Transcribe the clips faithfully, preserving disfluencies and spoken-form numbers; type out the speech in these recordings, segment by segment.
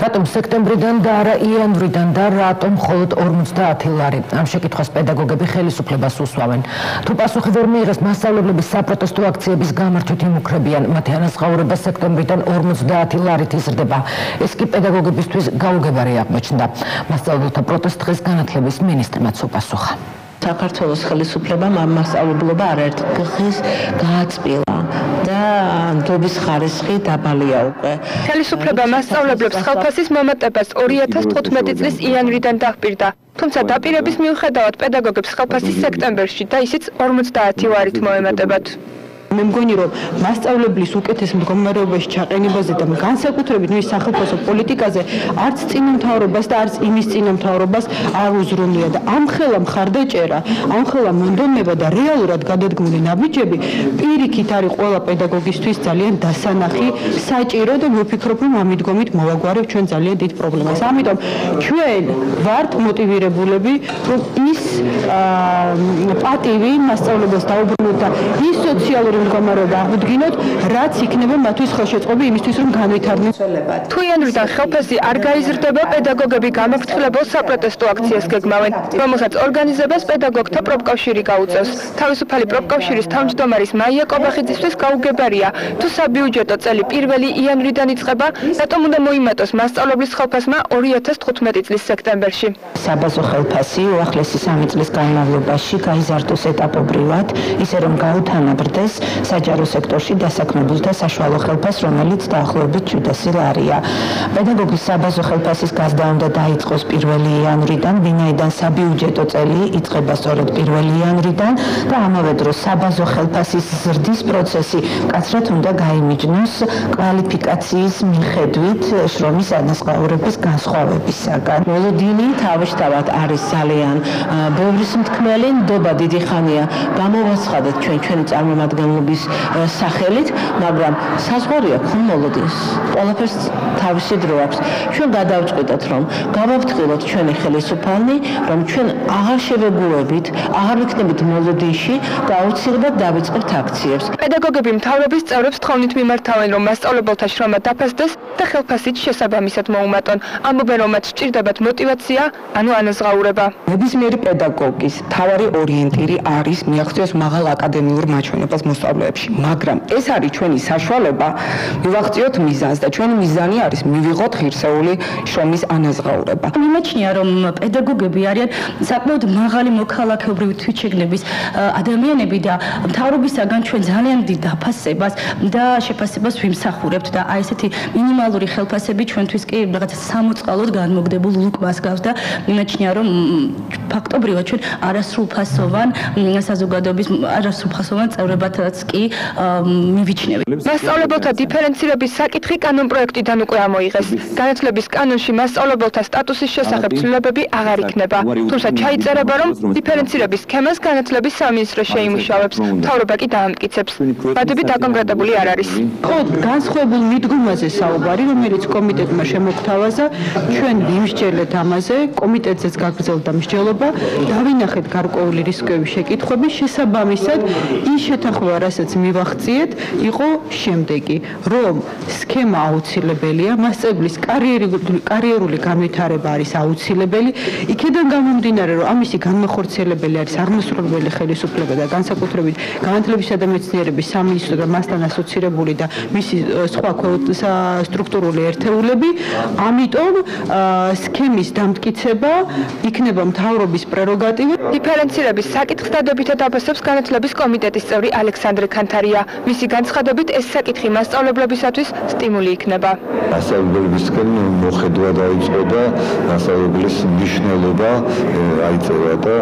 რატომ სექტემბრიდან და არა იანვრიდან და რატომ მხოლოდ ორმოცდაათი ლარი? ამ შეკითხვას პედაგოგები ხელისუფლებას უსვამენ. თუ პასუხი ვერ მიიღეს, მასწავლებლების საპროტესტო აქციების გამარჯვით იმუქრებიან. მათი ანაზღაურება სექტემბრიდან ორმოცდაათი ლარით იზრდება. ეს კი პედაგოგებისთვის გაუგებარი აღმოჩნდა. მასწავლებელთა პროტესტ დღეს განათლების მინისტრმაც უპასუხა. საქართველოს ხელისუფლებამ ამ მასწავლებლობა არაერთ დღეს გააწმილა და ნდობის ხარისხი დაბალია უკვე. ხელისუფლება მასწავლებლებს ხელფასის მომატებას ორი ათას თხუთმეტი წლის იანვრიდან დახპირდა. თუმცა დაპირების მიუხედავად პედაგოგებს ხელფასი სექტემბერში და ისიც ორმოცდაათი ლარით მოემატებათ. მე მგონი რომ მასწავლებლის უკეთეს მდგომარეობაში ჩაყენებაზე და განსაკუთრებით მის სახელმწიფო პოლიტიკაზე არც წინამთავრობას და არც იმის წინამთავრობას არ უზრუნია და ამხელა მხარდაჭერა, ამხელა მონდომება და რეალურად გადადგმული ნაბიჯები პირიქით არის ყველა პედაგოგისთვის ძალიან დასანახი, საჭირო და ვფიქრობ რომ ამ მიდგომით მოვაგვარებ ჩვენ ძალიან დიდ პრობლემას. ამიტომ ჩვენ ვართ მოტივირებულები რომ ის პატივი მასწავლებელს დაუბრუნოთ და ის სოციალური მდგომარეობა აღუდგინოთ, რაც იქნება მათთვის ხელშეწყობი იმისთვის, რომ განვითარდნენ. თუ იანვრიდან ხელფასი არ გაიზრდება, პედაგოგები გამაფრთხილებელ საპროტესტო აქციას გეგმავენ, რომელსაც ორგანიზებას პედაგოგთა პროფკავშირი გაუწევს. თავისუფალი პროფკავშირის თავმჯდომარის მაია კობახიძისთვის გაუგებარია, თუ საბიუჯეტო წელი პირველი იანვრიდან იწყება, რატომ უნდა მოიმატოს მასწავლებლის ხელფასმა ორი ათას თხუთმეტი წლის სექტემბერში. საბაზო ხელფასი უახლესი სამი წლის განმავლობაში გაიზარდოს ეტაპობრივად, ისე რომ გაუთანაბრდეს საჯარო სექტორში დასაქმებულთა საშუალო ხელფას, რომელიც დაახლოებით შვიდასი ლარია. პედაგოგის საბაზო ხელფასის გაზრდა უნდა დაიწყოს პირველი იანვრიდან, ვინაიდან საბიუჯეტო წელი იწყება სწორედ პირველი იანვრიდან და ამავე დროს საბაზო ხელფასის ზრდის პროცესი მკაცრად უნდა გაიმიჯნოს კვალიფიკაციის მიხედვით შრომის ანაზღაურების განსხვავებისაგან. მოლოდინი თავისთავად არის ძალიან ბევრის მთქმელი, ნდობა დიდი ხანია გამოვაცხადეთ ჩვენ ჩვენი წარმომადგენლობის სახელით, მაგრამ საზღვარია ხომ მოლოდინს. ყველაფერს თავისი დრო აქვს. ჩვენ გადავწყვიტეთ, რომ გავაფრთხილოთ ჩვენი ხელისუფალნი, რომ ჩვენ აღარ შევეგუებით, აღარ ვიქნებით მოლოდინში და აუცილებლად დავიწყებთ აქციებს. პედაგოგები მთავრობის წევრებს თხოვნით მიმართავენ, რომ მასწავლებელთა შრომა დაფასდეს და ხელფასით შესაბამისად მოუმატონ. ამბობენ, რომ მათ სჭირდებათ мотивация, ანუ ანაზღაურება. ნებისმიერი პედაგოგის მთავარი ორიენტირი არის მიაღწიოს მაღალ აკადემიურ მაჩვენებელს მოსწავლეებში, მაგრამ ეს არის ჩვენი საშუალება მივაღწიოთ მიზანს და ჩვენი მიზანი არის მივიღოთ ღირსეული შრომის ანაზღაურება. მიმაჩნია რომ პედაგოგები არიან საკმაოდ მაღალი მოქალაქეობრივი თვითშეგნების ადამიანები და მთავრობისაგან ჩვენ ძალიან დიდ დაფასებას და შეფასებას ვიმსახურებთ და აი ესეთი მინიმალური ხელფასები ჩვენთვის კი რაღაცა სამოწყალოდ განმოგდებულ ლუკმას გავს და მიმაჩნია რომ ფაქტობრივად ჩვენ არასრულფასოვან საზოგადოების არასრულფასოვან წევრებათაც კი მივიჩნევთ. მასწავლებელთა დიფერენცირების საკითხი კანონპროექტიდან უკვე ამოიღეს. განათლების კანონში მასწავლებელთა სტატუსის შესახებ ცვლილებები აღარ იქნება. თუმცა ჩაიწერება, რომ დიფერენცირების სქემას განათლების სამინისტრო შეიმუშავებს, მთავრობა კი დაამტკიცებს. ვადები დაკონკრეტებული არ არის. ხო, განსხვავებულ მიდგომაზე საუბარი, რომელიც კომიტეტმა შემოგთავაზა, ჩვენ ვიმსჯელეთ ამაზე, კომიტეტზეც გაგრძელდა მსჯელობა, დავინახეთ გარკვეული რისკების შეკითხვები, შესაბამისად ის შეთანხმება, რასაც მივახციეთ, იყო შემდეგი, რომ სქემა აუცილებელია, მასწავლებლის კარიერული კარიერული განვითარება არის აუცილებელი, იქედან გამომდინარე, რომ ამისი განმახორციელებელი არის აღმასრულებელი ხელისუფლება და განსაკუთრებით განათლებისა და მეცნიერების სამინისტრო და მასთან ასოცირებული და მისი სხვა სტრუქტურული ერთეულები, ამიტომ სქემის დამტკიცება იქნება მთავრობის პრეროგატივა. დიფერენცირების საკითხს დადებითად აფასებს განათლების კომიტეტის წევრი ალექსანდრე ქანთარია. მისი განცხადებით ეს საკითხი მასწავლებლებისათვის სტიმული იქნება. მასწავლებლებისგან მოხედვა დაიწყო და მასწავლებლის მნიშვნელობა აიწევა და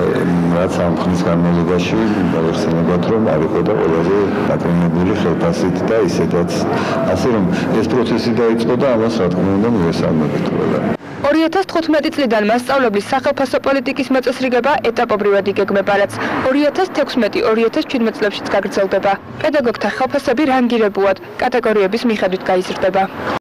რაც ამ ხნის განმავლობაში გავიხსენებათ, რომ არ იყო და ყველაზე დაკრინებული ხელფასით და ისედაც ასე რომ ეს პროცესი დაიწყო და ამას რა თქმა უნდა მივესალმებით ყველა. ორი ათას თხუთმეტი წლიდან მასწავლებლის სახელმწიფო პოლიტიკის მოწესრიგება ეტაპობრივად იგეგმება, რაც ორი ათას თექვსმეტი ორი ათას შვიდმეტი წლებშიც გაგრძელდება. პედაგოგთა ხელფასები რანგირებულად კატეგორიების მიხედვით გაიზრდება.